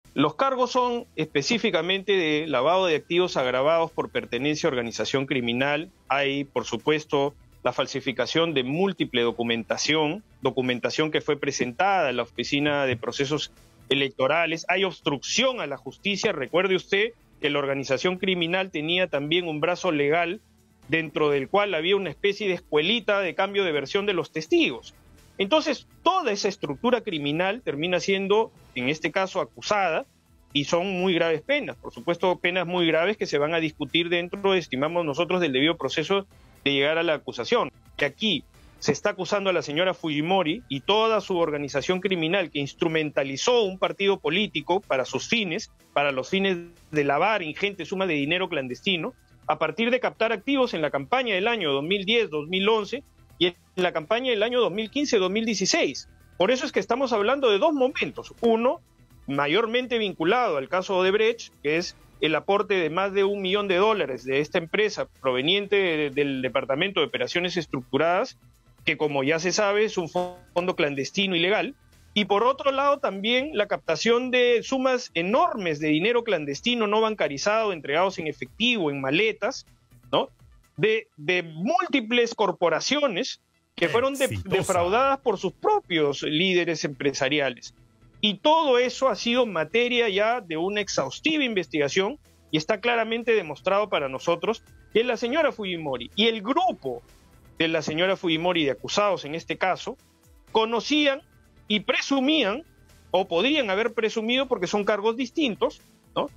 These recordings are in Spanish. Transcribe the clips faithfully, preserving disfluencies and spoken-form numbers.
Los cargos son específicamente de lavado de activos agravados por pertenencia a organización criminal. Hay, por supuesto, la falsificación de múltiple documentación, documentación que fue presentada a la Oficina de Procesos Electorales. Hay obstrucción a la justicia. Recuerde usted que la organización criminal tenía también un brazo legal dentro del cual había una especie de escuelita de cambio de versión de los testigos. Entonces, toda esa estructura criminal termina siendo, en este caso, acusada, y son muy graves penas. Por supuesto, penas muy graves que se van a discutir dentro, estimamos nosotros, del debido proceso de llegar a la acusación. Que aquí se está acusando a la señora Fujimori y toda su organización criminal que instrumentalizó un partido político para sus fines, para los fines de lavar ingentes sumas de dinero clandestino, a partir de captar activos en la campaña del año dos mil diez, dos mil once y en la campaña del año dos mil quince, dos mil dieciséis. Por eso es que estamos hablando de dos momentos. Uno, mayormente vinculado al caso Odebrecht, que es el aporte de más de un millón de dólares de esta empresa proveniente de, del Departamento de Operaciones Estructuradas, que como ya se sabe es un fondo clandestino ilegal. Y por otro lado también la captación de sumas enormes de dinero clandestino no bancarizado, entregados en efectivo, en maletas, ¿no? De, de múltiples corporaciones que fueron de, defraudadas por sus propios líderes empresariales. Y todo eso ha sido materia ya de una exhaustiva investigación y está claramente demostrado para nosotros que la señora Fujimori y el grupo de la señora Fujimori, de acusados en este caso, conocían y presumían, o podrían haber presumido porque son cargos distintos, ¿no?,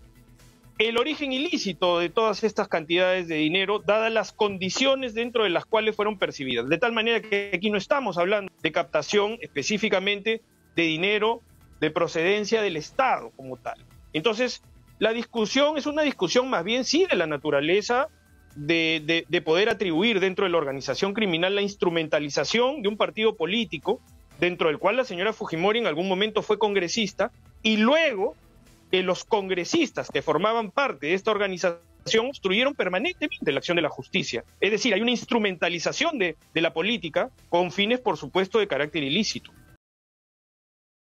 el origen ilícito de todas estas cantidades de dinero, dadas las condiciones dentro de las cuales fueron percibidas. De tal manera que aquí no estamos hablando de captación específicamente de dinero de procedencia del Estado como tal. Entonces, la discusión es una discusión más bien sí de la naturaleza de, de, de poder atribuir dentro de la organización criminal la instrumentalización de un partido político, dentro del cual la señora Fujimori en algún momento fue congresista, y luego que los congresistas que formaban parte de esta organización obstruyeron permanentemente la acción de la justicia. Es decir, hay una instrumentalización de, de la política con fines, por supuesto, de carácter ilícito.